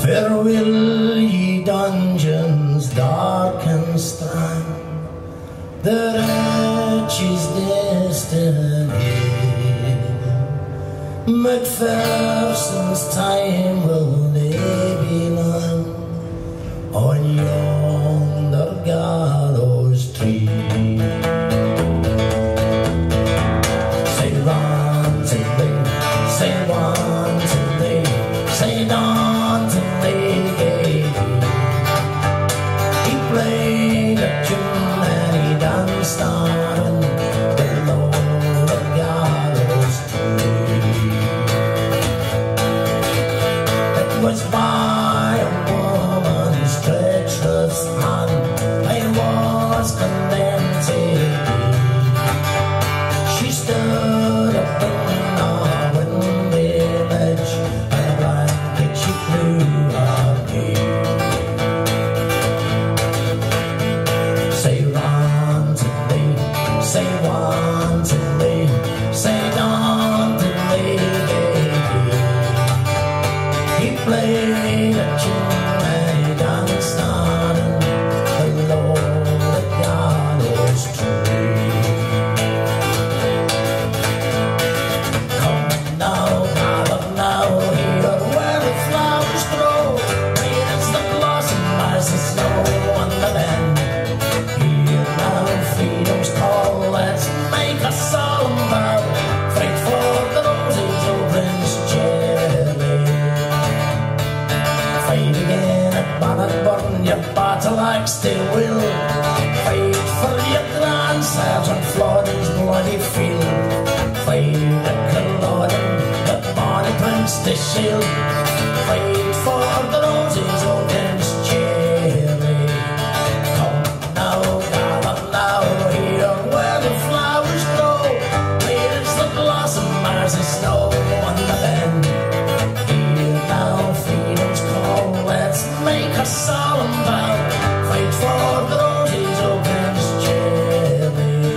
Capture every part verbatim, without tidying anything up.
Farewell, ye dungeons dark and strong, the wretch's destiny. MacPherson's time will never be long on yonder gallows tree. Say Rant and Lee, say Want and Lee, say Not and Lee. He played a tune and he danced on below the gallows tree. It was by a woman's treacherous hand I was condemned to be. She stood up in a windy ledge and a blanket she threw at me. Say Rant and Lee, say Want and Lee, say Not and Lee. He played a tune and he danced on below the gallows tree. Come now, gather now, here where the flowers grow, green as the blossom as the snow on the land. Here now, freedom's call, let's make a solemn vow, fight for the roses, O Prince Charlie. Fight again at Bannockburn, your battle axe they will. Fight for your grandsires on Flodden's bloody field. Fight at Culloden, at bonny Prince to shield. Fight for the roses, O Prince Charlie. Come now, gather now, here where the flowers grow, clear as the blossom as the snow on the land. Here now, freedom's call, let's make a solemn vow, fight for the roses, O Prince Charlie.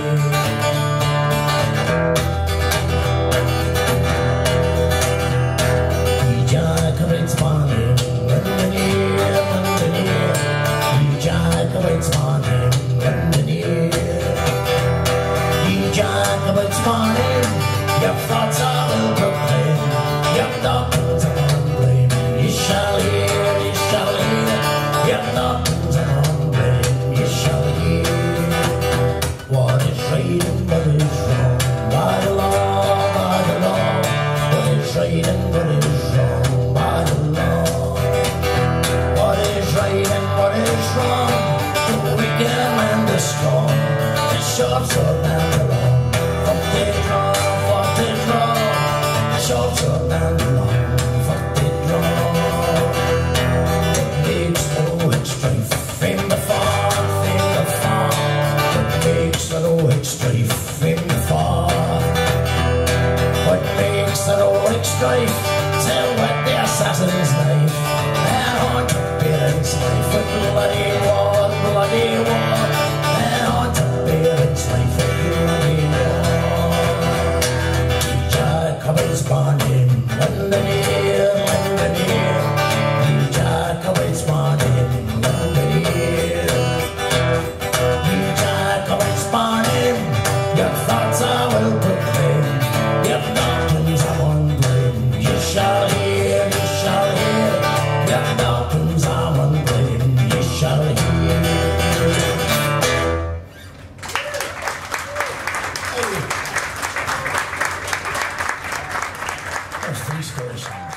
Ye Jacobites morning, when the near, when the near. Ye Jacobites morning, when the near. Ye Jacobites morning, your thoughts I will proclaim, your doctrines I won't blame. Ye shall hear, ye shall hear, your doctrines I won't blame. Ye shall hear what is right and what is wrong, by the law, by the law. What is right and what is wrong, by the law. What is right and what is wrong, the weak and the strong, the short sword and the long. Fuck they draw, fuck they draw, the short sword and the long. Fuck they draw. The makes the old strife, fame the far, fame the far. The makes the old strife, fame the far. What makes the old strife? Tell what the assassin's knife and haunt the parents' life with bloody war, bloody war, and haunt the parents' life with bloody war. Ye Jacobites morning, when the near, when the near. Ye Jacobites morning, when the near. Ye Jacobites morning, your thoughts I will proclaim, your doctrines I won't blame. You shall hear, you shall hear, your doctrines I won't blame. You shall hear. Hey. That's three Scottish songs.